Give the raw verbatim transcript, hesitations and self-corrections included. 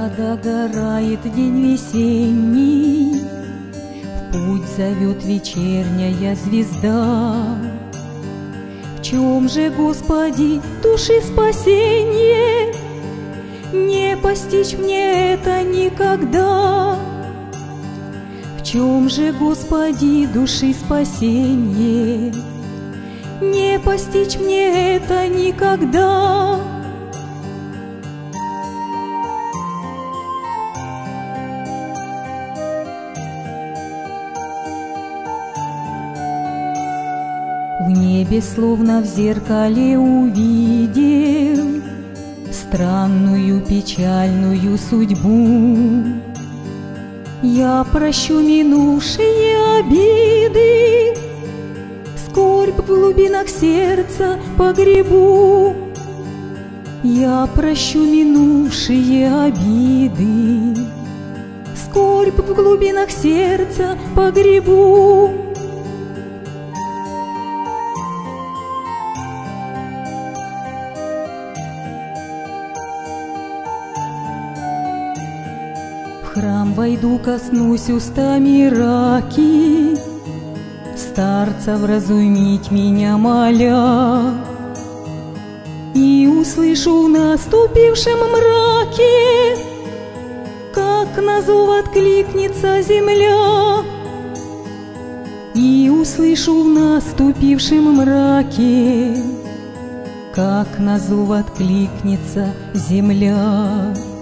Когда догорает день весенний, в путь зовет вечерняя звезда. В чем же, Господи, души спасенье? Не постичь мне это никогда. В чем же, Господи, души спасенье? Не постичь мне это никогда. В небе, словно в зеркале, увидел странную печальную судьбу. Я прощу минувшие обиды, скорбь в глубинах сердца погребу. Я прощу минувшие обиды, скорбь в глубинах сердца погребу. В храм войду, коснусь устами раки, старца вразумить меня моля, и услышу в наступившем мраке, как на зов откликнется земля. И услышу в наступившем мраке, как на зов откликнется земля.